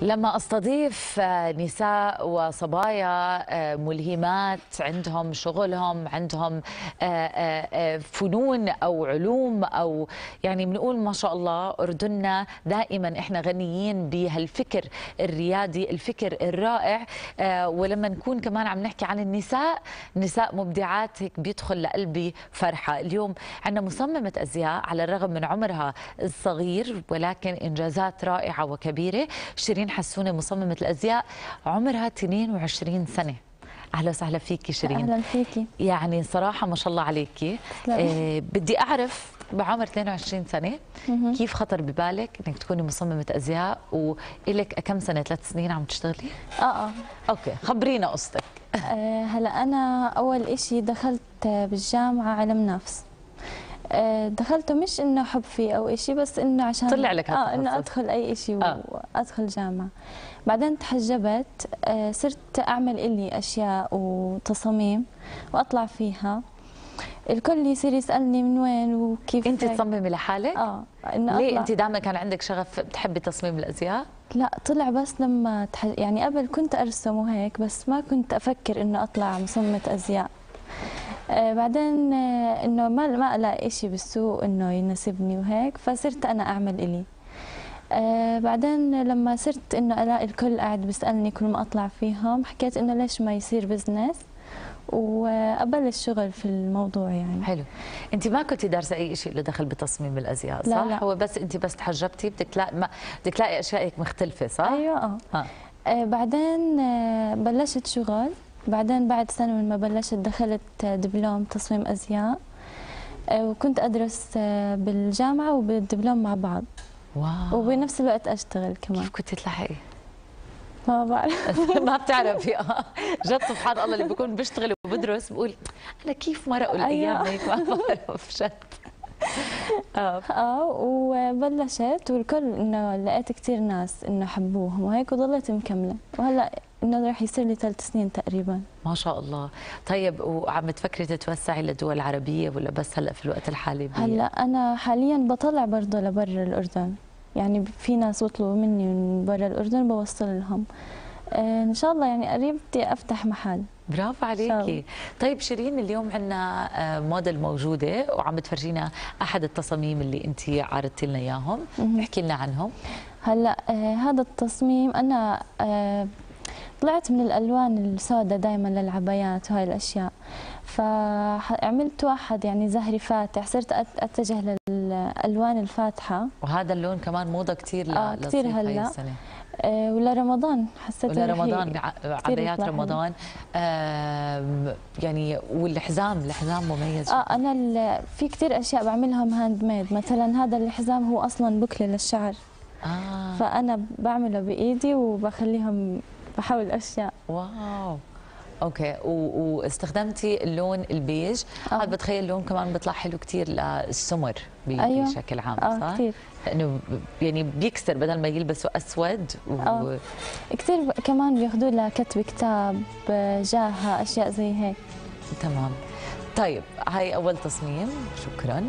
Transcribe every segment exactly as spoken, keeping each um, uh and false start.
لما استضيف نساء وصبايا ملهمات عندهم شغلهم، عندهم فنون او علوم، او يعني بنقول ما شاء الله اردننا دائما احنا غنيين بهالفكر الريادي، الفكر الرائع. ولما نكون كمان عم نحكي عن النساء، نساء مبدعات، هيك بيدخل لقلبي فرحه. اليوم عندنا مصممه ازياء على الرغم من عمرها الصغير ولكن انجازات رائعه وكبيره. شيرين حسونه مصممة الأزياء عمرها اثنين وعشرين سنة. أهلا وسهلا فيكي شيرين. أهلا فيكي. يعني صراحة ما شاء الله عليكي. آه بدي أعرف بعمر اثنين وعشرين سنة مم. كيف خطر ببالك إنك تكوني مصممة أزياء وإلك كم سنة؟ ثلاث سنين عم تشتغلي؟ آه آه أوكي، خبرينا قصتك. آه هلا أنا أول إشي دخلت بالجامعة علم نفس. دخلته مش انه حب فيه او شيء، بس انه عشان طلع لك اه انه ادخل اي شيء آه. وادخل جامعه. بعدين تحجبت، آه صرت اعمل الي اشياء وتصاميم واطلع فيها. الكل يصير يسالني من وين وكيف. انت تصممي لحالك؟ اه انه ليه انت دائما كان عندك شغف بتحبي تصميم الازياء؟ لا، طلع بس لما تح... يعني قبل كنت ارسم وهيك، بس ما كنت افكر انه اطلع مصممة ازياء. آه بعدين آه انه ما ما الاقي شيء بالسوق انه يناسبني وهيك، فصرت انا اعمل الي. آه بعدين لما صرت انه الاقي الكل قاعد بيسالني كل ما اطلع فيهم، حكيت انه ليش ما يصير بزنس وابلش شغل في الموضوع يعني. حلو. انت ما كنتي دارسه اي شيء له دخل بتصميم الازياء، صح؟ لا لا. هو بس انت بس تحجبتي بدك تلاقي ما بدك تلاقي اشياء هيك مختلفه، صح؟ ايوه اه, آه. آه بعدين آه بلشت شغل. بعدين بعد سنة من ما بلشت دخلت دبلوم تصميم أزياء، وكنت أدرس بالجامعة وبالدبلوم مع بعض. واو. وبنفس الوقت أشتغل كمان. كيف كنت تلحقي؟ ما بعرف. ما بتعرفي. اه جد سبحان الله، اللي بكون بيشتغل وبدرس بقول أنا كيف مرقوا الأيام هيك ما بعرف جد. اه اه وبلشت، والكل انه لقيت كثير ناس انه حبوهم وهيك، وضليت مكمله، وهلا انه راح يصير لي ثلاث سنين تقريبا. ما شاء الله. طيب وعم تفكري تتوسعي لدول عربيه ولا بس هلا في الوقت الحالي؟ هلا انا حاليا بطلع برضه لبرا الاردن، يعني في ناس بيطلبوا مني من برا الاردن بوصل لهم. آه ان شاء الله يعني قريب بدي افتح محل. برافو عليكي. طيب شيرين، اليوم عندنا موديل موجوده وعم تفرجينا احد التصاميم اللي انت عرضتي لنا اياهم، احكي لنا عنهم. هلا آه هذا التصميم انا آه طلعت من الالوان السوداء دائما للعبايات وهاي الاشياء، فعملت واحد يعني زهري فاتح، صرت اتجه للالوان الفاتحه. وهذا اللون كمان موضه كثير آه كثير هلا السنه. آه ولا رمضان حسيت ولا رمضان، عبايات رمضان. آه يعني والحزام، الحزام مميز. اه انا في كثير اشياء بعملهم هاند ميد. مثلا هذا الحزام هو اصلا بكله للشعر، آه. فانا بعمله بايدي وبخليهم بحول اشياء. واو. اوكي. واستخدمتي اللون البيج. آه. هذا بتخيل اللون كمان بيطلع حلو كثير للسمر أيوة. بشكل عام، آه صح؟ كثير. لانه يعني بيكسر بدل ما يلبسوا اسود و... آه. كثير كمان بياخذوه لكتب كتاب، جاهه، اشياء زي هيك. تمام. طيب هاي اول تصميم، شكرا.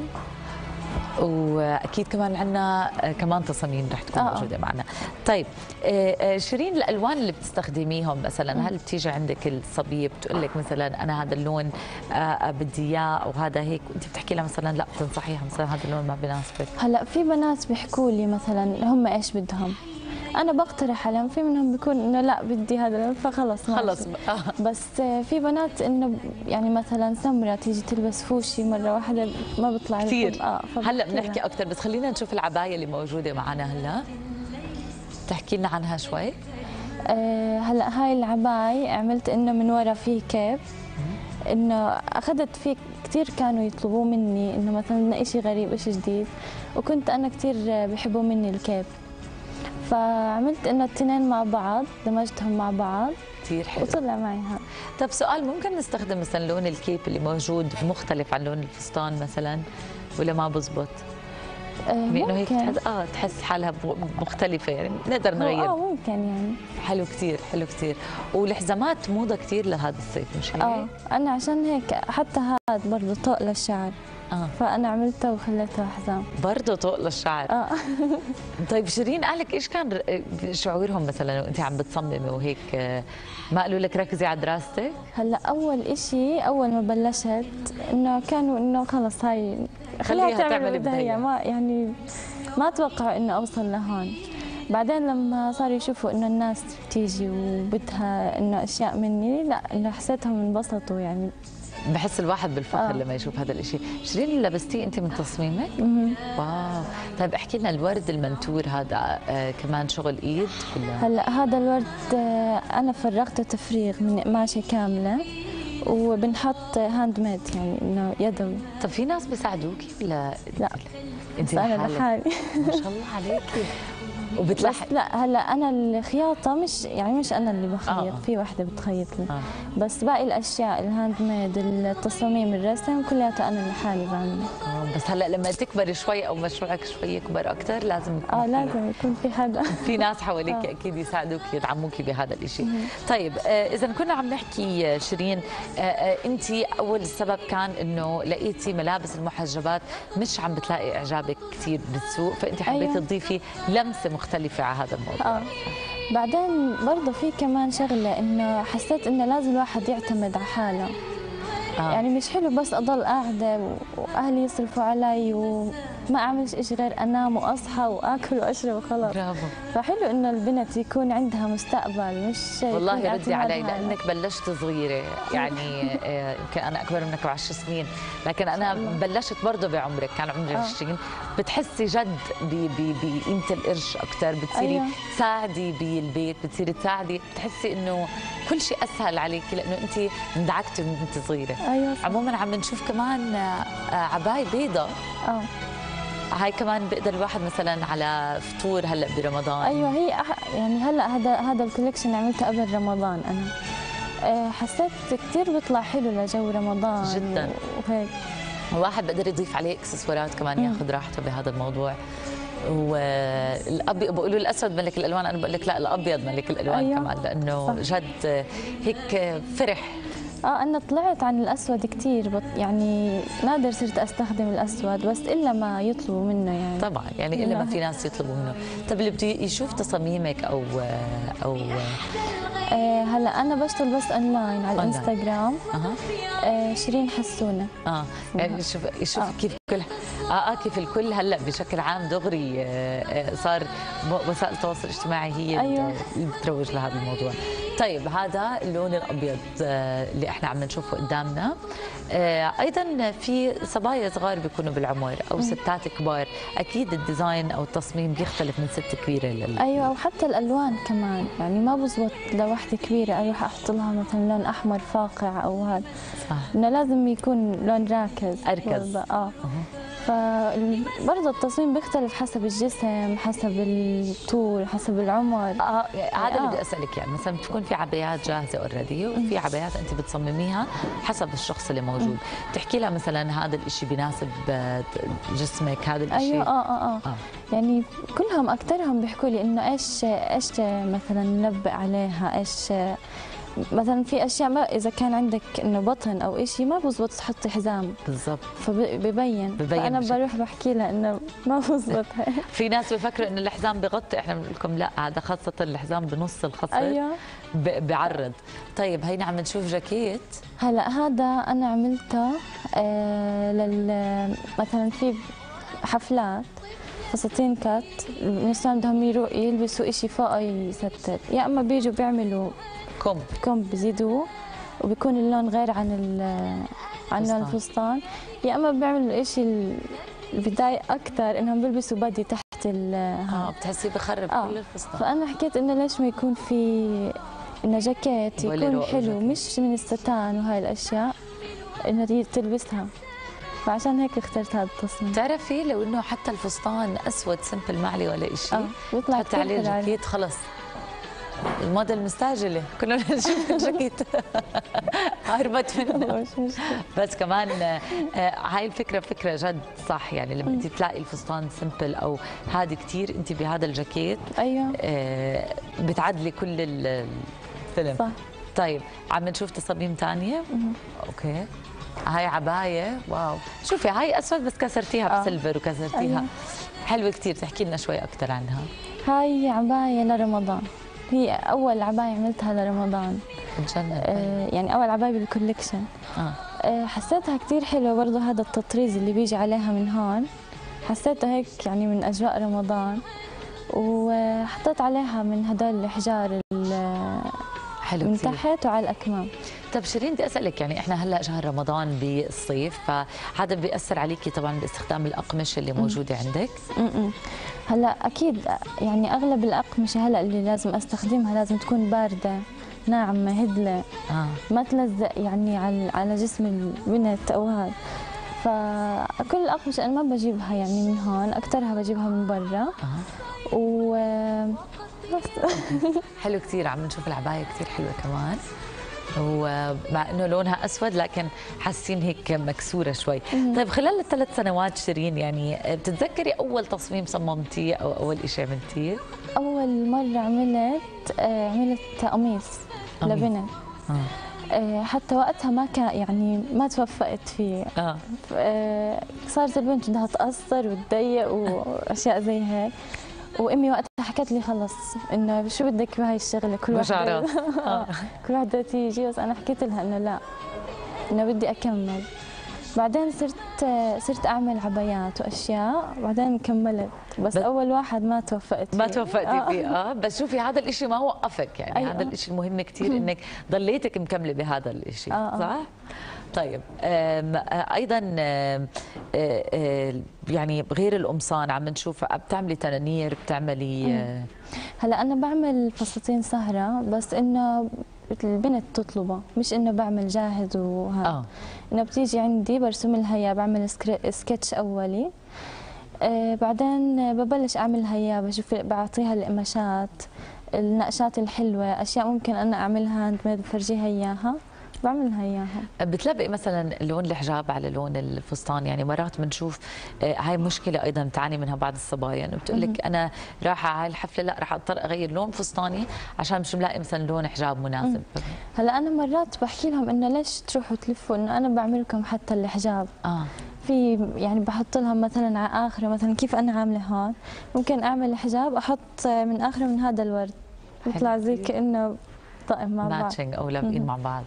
واكيد كمان عندنا كمان تصاميم رح تكون آه. موجوده معنا. طيب شيرين، الالوان اللي بتستخدميهم مثلا، هل بتيجي عندك الصبيه بتقول لك مثلا انا هذا اللون بدي اياه او هذا هيك، وانت بتحكي لها مثلا لا بتنصحيها مثلا هذا اللون ما بيناسبك؟ هلا في بنات بيحكوا لي مثلا هم ايش بدهم، انا بقترح عليهم، في منهم بيكون انه لا بدي هذا فخلص خلص. بس في بنات انه يعني مثلا سمره تيجي تلبس فوشي مره واحده ما بيطلع كثير. آه هلا بنحكي اكثر، بس خلينا نشوف العبايه اللي موجوده معنا هلا، تحكي لنا عنها شوي. آه هلا هاي العباية عملت انه من ورا فيه كيب، انه اخذت فيه كثير كانوا يطلبوا مني انه مثلا شيء غريب شيء جديد، وكنت انا كثير بحبوا مني الكيب، فعملت انه الاثنين مع بعض، دمجتهم مع بعض كثير حلو وطلع معي هذا. طب سؤال، ممكن نستخدم مثلا لون الكيب اللي موجود مختلف عن لون الفستان مثلا ولا ما بزبط؟ آه انه هيك تحس اه تحس حالها مختلفه، يعني نقدر نغير. اه ممكن يعني. حلو كثير، حلو كثير. والحزامات موضه كثير لهذا الصيف، مش هيك؟ اه انا عشان هيك حتى هذا برضه طوق للشعر. آه. فانا عملتها وخليتها حزام برضه طوق للشعر. اه طيب شيرين، اهلك ايش كان شعورهم مثلا وانت عم بتصممي وهيك؟ ما قالوا لك ركزي على دراستك؟ هلا اول إشي اول ما بلشت انه كانوا انه خلص هاي خليها تعمل اللي بدها اياه، ما يعني ما توقعوا انه اوصل لهون. بعدين لما صاروا يشوفوا انه الناس بتيجي وبدها انه اشياء مني، لا انه حسيتهم انبسطوا يعني. بحس الواحد بالفخر آه. لما يشوف هذا الشيء. شيرين، اللي لبستيه انت من تصميمك؟ مم. واو. طيب احكي لنا، الورد المنتور هذا آه كمان شغل ايد ولا؟ هلا هذا الورد آه انا فرغته تفريغ من قماشه كامله وبنحط هاند ميد يعني انه يدوي. طب في ناس بيساعدوكي ولا؟ لا انت انا لحالي. ما شاء الله عليكي. وبتلحق؟ بس لا هلا انا الخياطه مش يعني مش انا اللي بخيط، آه. في وحده بتخيط لي. آه. بس باقي الاشياء الهاند ميد التصاميم الرسم كلياتها انا لحالي بعملها. آه. بس هلا لما تكبري شوي او مشروعك شوي يكبر اكثر لازم يكون اه في لازم يكون في حدا في ناس حواليك آه. اكيد يساعدوك يدعموكي بهذا الشيء. طيب آه اذا كنا عم نحكي شيرين، آه آه انت اول سبب كان انه لقيتي ملابس المحجبات مش عم بتلاقي اعجابك كثير بالسوق، فانت حبيتي أيوة. تضيفي لمسه مختلفه على هذا الموضوع. اه بعدين برضه في كمان شغله انه حسيت انه لازم الواحد يعتمد على حاله. آه. يعني مش حلو بس اضل قاعده واهلي يصرفوا علي وما اعملش شيء غير انام واصحى واكل واشرب وخلاص. برافو. فحلو انه البنت يكون عندها مستقبل، مش والله ردي علي لانك بلشت صغيره، يعني يمكن انا اكبر منك بعشر سنين، لكن انا بلشت برضه بعمرك، كان عمري عشرين. بتحسي جد بقيمه القرش اكثر، بتصيري أيوة. تساعدي بالبيت، بتصيري تساعدي، بتحسي انه كل شيء اسهل عليكي لانه انت اندعكتي من انت صغيره. ايوه عموما عم نشوف كمان عباية بيضاء. اه هاي كمان بيقدر الواحد مثلا على فطور هلا برمضان. ايوه هي أح... يعني هلا هذا هذا الكوليكشن عملته قبل رمضان انا. أه حسيت كثير بيطلع حلو لجو رمضان جدا وهيك. الواحد بقدر يضيف عليه اكسسوارات كمان ياخذ راحته بهذا الموضوع. والابيض بقولوا الاسود ملك الالوان، انا بقول لك لا الابيض ملك الالوان. أيوة. كمان لانه صح. جد هيك فرح. اه انا طلعت عن الاسود كثير بط... يعني نادر صرت استخدم الاسود بس الا ما يطلبوا منه يعني. طبعا يعني الا ما في ناس يطلبوا منه. طب اللي بده يشوف تصاميمك او او آه هلا انا بشتغل بس اونلاين على الانستغرام. اها آه شيرين حسونه. اه يعني يشوف يشوف آه. كيف كل اه اه كيف الكل هلا بشكل عام دغري آه صار وسائل التواصل الاجتماعي هي أيوة. اللي بتروج لهذا الموضوع. طيب هذا اللون الابيض آه اللي احنا عم نشوفه قدامنا. آه ايضا في صبايا صغار بيكونوا بالعمر او ستات كبار، اكيد الديزاين او التصميم بيختلف من ست كبيره لل... ايوه وحتى الالوان كمان، يعني ما بزبط لوحده كبيره اروح احط لها مثلا لون احمر فاقع او هذا. صح. انه لازم يكون لون راكز اركز. اه أه. فبرضه التصميم بيختلف حسب الجسم، حسب الطول، حسب العمر. اه هذا اللي بدي اسالك يعني مثلا بتكون في عبايات جاهزه اوريدي وفي عبايات انت بتصمميها حسب الشخص اللي موجود، بتحكي لها مثلا هذا الشيء بيناسب جسمك، هذا الشيء. ايوه اه اه اه, آه. يعني كلهم اكثرهم بيحكوا لي انه ايش ايش مثلا ننبق عليها، ايش مثلا في اشياء ما اذا كان عندك انه بطن او شيء ما بزبط تحطي حزام بالضبط فببين. فانا بروح بحكي لها انه ما بزبط. في ناس بفكروا انه الحزام بغطي، احنا بنقول لكم لا، هذا خاصه الحزام بنص الخصر. ايوه بعرض. طيب هينا عم نشوف جاكيت. هلا هذا انا عملته آه لل مثلا في حفلات فساتين كات النسوان بدهم يروحوا يلبسوا شيء فوقه يستر، يا اما بيجوا بيعملوا كم كم بزيدوه وبيكون اللون غير عن عن لون الفستان، يا اما بيعملوا شيء البداية اكثر انهم بيلبسوا بدي تحت ال اه بتحسيه بخرب آه. كل الفستان. فانا حكيت انه ليش ما يكون في انه جاكيت يكون حلو جاكيت. مش من الستان وهاي الاشياء انه تلبسها، فعشان هيك اخترت هذا التصميم. بتعرفي لو انه حتى الفستان اسود سمبل ما عليه ولا شيء اه بيطلع حتى عليه جاكيت خلص الموضة المستعجلة كنا نشوف الجاكيت هربت منه. بس كمان هاي الفكرة فكرة جد صح، يعني لما انت تلاقي الفستان سمبل او هادي كثير انت بهذا الجاكيت ايوه بتعدلي كل الفيلم. صح. طيب عم نشوف تصاميم ثانية. اوكي هاي عبايه واو، شوفي هاي اسود بس كسرتيها آه. بسلفر وكسرتيها أيوة. حلوه كثير، تحكي لنا شوي اكثر عنها. هاي عباية لرمضان، هي أول عباية عملتها لرمضان. بتجنن. آه يعني أول عباية بالكوليكشن. آه. آه حسيتها كتير حلوة برضو، هذا التطريز اللي بيجي عليها من هون حسيته هيك يعني من أجواء رمضان، وحطيت عليها من هدول الحجار حلو من كتير. تحت وعلى الأكمام. طب شيرين بدي اسالك، يعني احنا هلا شهر رمضان بالصيف، فهذا بياثر عليكي طبعا باستخدام الاقمشه اللي موجوده عندك؟ م-م. هلا اكيد يعني اغلب الاقمشه هلا اللي لازم استخدمها لازم تكون بارده ناعمه هدله، آه. ما تلزق يعني على على جسم البنت او هذا. فكل الاقمشه انا ما بجيبها يعني من هون، اكثرها بجيبها من برا. آه. و بس. حلو كثير، عم نشوف العبايه كثير حلوه كمان، ومع انه لونها اسود لكن حاسين هيك مكسوره شوي. طيب خلال الثلاث سنوات شيرين، يعني بتتذكري اول تصميم صممتيه او اول شيء عملتيه؟ اول مره عملت آه، عملت قميص لبنت. آه. آه، حتى وقتها ما كان يعني ما توفقت فيه. اه آه، صارت البنت بدها تقصر وتضيق واشياء زي هيك، وامي وقتها حكت لي خلص انه شو بدك بهاي الشغله، كل وحده آه. كل وحده تيجي، بس انا حكيت لها انه لا، انه بدي اكمل. بعدين صرت صرت اعمل عبايات واشياء، بعدين كملت، بس, بس اول واحد ما توفقت فيه. ما توفقتي فيه. اه بس شوفي هذا الشيء ما وقفك، يعني أيوة. هذا الشيء المهم كثير انك ضليتك مكمله بهذا الشيء. آه. صح؟ طيب ايضا يعني غير القمصان عم نشوف بتعملي تنانير، بتعملي هلا انا بعمل فساتين سهره، بس انه البنت تطلبه، مش انه بعمل جاهز وهذا. آه. انه بتيجي عندي برسم لها اياه، بعمل سكتش اولي، آه بعدين ببلش اعملها اياه، بشوف بعطيها القماشات، النقشات الحلوه، اشياء ممكن انا اعملها هاند ميد بفرجيها اياها، بعملها اياها. بتلبقي مثلا لون الحجاب على لون الفستان؟ يعني مرات بنشوف هاي مشكله ايضا بتعاني منها بعض الصبايا، انه بتقول لك انا رايحه على الحفله لا راح اضطر اغير لون فستاني عشان مش ملاقي مثلا لون حجاب مناسب. هلا انا مرات بحكي لهم انه ليش تروحوا تلفوا، انه انا بعمل لكم حتى الحجاب. اه في يعني بحط لهم مثلا على اخره، مثلا كيف انا عامله هون، ممكن اعمل حجاب احط من اخره من هذا الورد، يطلع زي كانه طقم مع بعض، ماتشنج او لابقين مع بعض.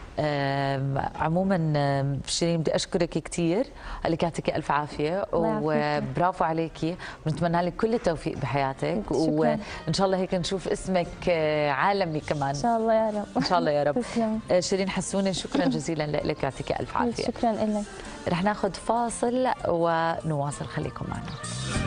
عموما شيرين بدي اشكرك كثير، لك يعطيك الف عافيه وبرافو عليكي، ونتمنى لك كل التوفيق بحياتك، وان شاء الله هيك نشوف اسمك عالمي كمان ان شاء الله يا رب. ان شاء الله يا رب. شيرين حسوني شكرا جزيلا لك، يعطيك الف عافيه. شكرا لك. رح ناخذ فاصل ونواصل، خليكم معنا.